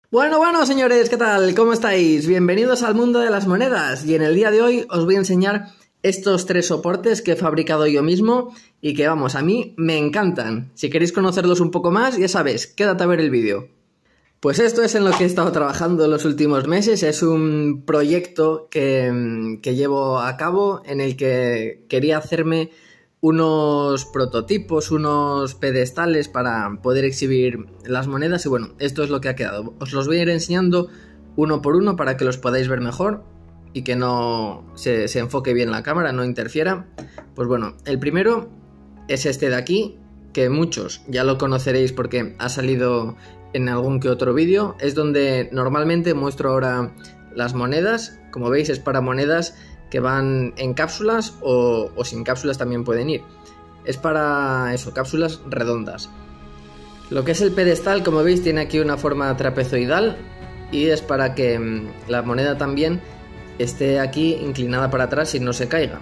Bueno, señores, ¿qué tal? ¿Cómo estáis? Bienvenidos al mundo de las monedas. Y en el día de hoy os voy a enseñar estos tres soportes que he fabricado yo mismo y que, vamos, a mí me encantan. Si queréis conocerlos un poco más, ya sabéis, quédate a ver el vídeo. Pues esto es en lo que he estado trabajando los últimos meses. Es un proyecto que llevo a cabo en el que quería hacerme unos prototipos, unos pedestales para poder exhibir las monedas y bueno, esto es lo que ha quedado. Os los voy a ir enseñando uno por uno para que los podáis ver mejor y que no se enfoque bien la cámara, no interfiera. Pues bueno, el primero es este de aquí, que muchos ya lo conoceréis porque ha salido en algún que otro vídeo. Es donde normalmente muestro ahora las monedas. Como veis, es para monedas que van en cápsulas o sin cápsulas también pueden ir. Es para eso, cápsulas redondas. Lo que es el pedestal, como veis, tiene aquí una forma trapezoidal y es para que la moneda también esté aquí inclinada para atrás y no se caiga.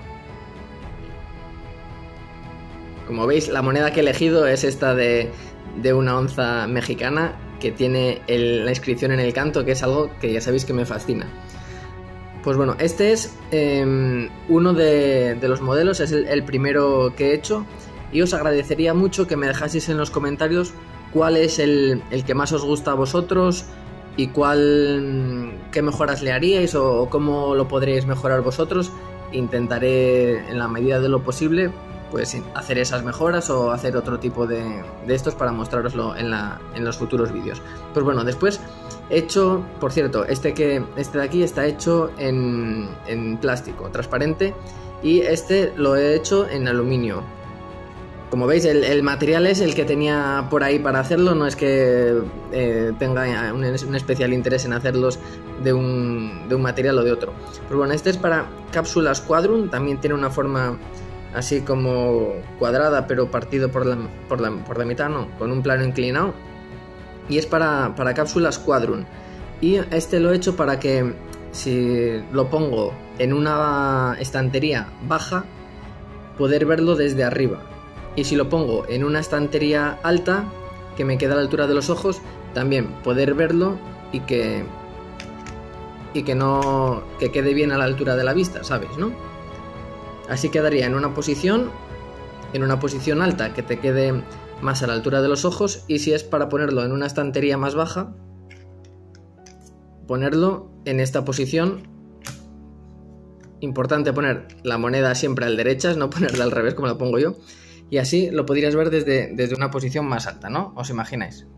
Como veis, la moneda que he elegido es esta de 1 onza mexicana, que tiene la inscripción en el canto, que es algo que ya sabéis que me fascina. Pues bueno, este es uno de los modelos, es el primero que he hecho y os agradecería mucho que me dejaseis en los comentarios cuál es el que más os gusta a vosotros y qué mejoras le haríais o cómo lo podríais mejorar vosotros. Intentaré en la medida de lo posible pues hacer esas mejoras o hacer otro tipo de estos para mostraroslo en los futuros vídeos. Pues bueno, después he hecho, por cierto, este de aquí está hecho en plástico transparente y este lo he hecho en aluminio. Como veis, el material es el que tenía por ahí para hacerlo, no es que tenga un especial interés en hacerlos de un material o de otro. Pues bueno, este es para cápsulas Quadrum, también tiene una forma así como cuadrada pero partido por la mitad, no, con un plano inclinado, y es para cápsulas Quadrum. Y este lo he hecho para que si lo pongo en una estantería baja, poder verlo desde arriba, y si lo pongo en una estantería alta que me queda a la altura de los ojos, también poder verlo y que quede bien a la altura de la vista, ¿sabéis, no? Así quedaría en una posición alta que te quede más a la altura de los ojos, y si es para ponerlo en una estantería más baja, ponerlo en esta posición. Importante poner la moneda siempre al derechas, no ponerla al revés como la pongo yo, y así lo podrías ver desde una posición más alta, ¿no? ¿Os imagináis?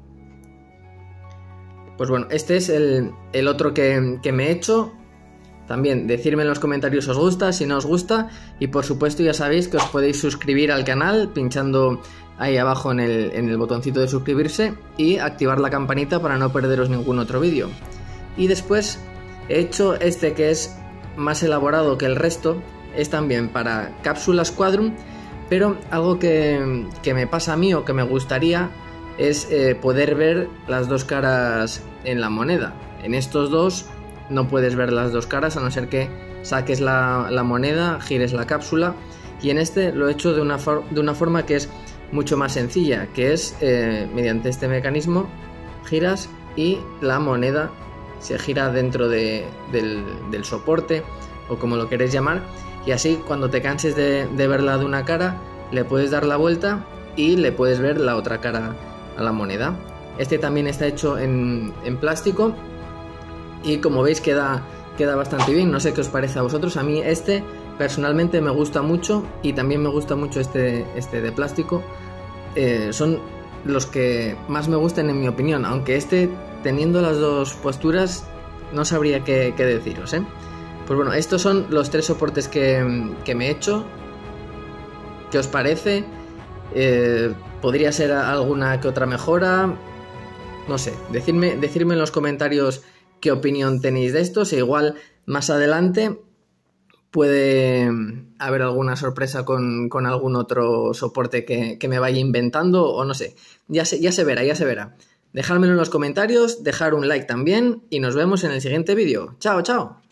Pues bueno, este es el otro que me he hecho. También decirme en los comentarios si os gusta, si no os gusta, y por supuesto ya sabéis que os podéis suscribir al canal pinchando ahí abajo en el botoncito de suscribirse y activar la campanita para no perderos ningún otro vídeo. Y después he hecho este que es más elaborado que el resto, es también para cápsulas Quadrum, pero algo que me pasa a mí o que me gustaría es poder ver las dos caras en la moneda. En estos dos no puedes ver las dos caras a no ser que saques la moneda, gires la cápsula, y en este lo he hecho de una forma que es mucho más sencilla, que es mediante este mecanismo giras y la moneda se gira dentro del soporte o como lo queréis llamar, y así cuando te canses de verla de una cara le puedes dar la vuelta y le puedes ver la otra cara a la moneda. Este también está hecho en plástico y como veis queda bastante bien. No sé qué os parece a vosotros. A mí este personalmente me gusta mucho y también me gusta mucho este de plástico. Son los que más me gustan en mi opinión, aunque este, teniendo las dos posturas, no sabría qué deciros, ¿eh? Pues bueno, estos son los tres soportes que me he hecho. ¿Qué os parece? ¿Podría ser alguna que otra mejora? No sé, decidme en los comentarios qué opinión tenéis de estos, e igual más adelante puede haber alguna sorpresa con algún otro soporte que me vaya inventando, o no sé, ya se verá. Dejádmelo en los comentarios, dejar un like también y nos vemos en el siguiente vídeo. ¡Chao, chao!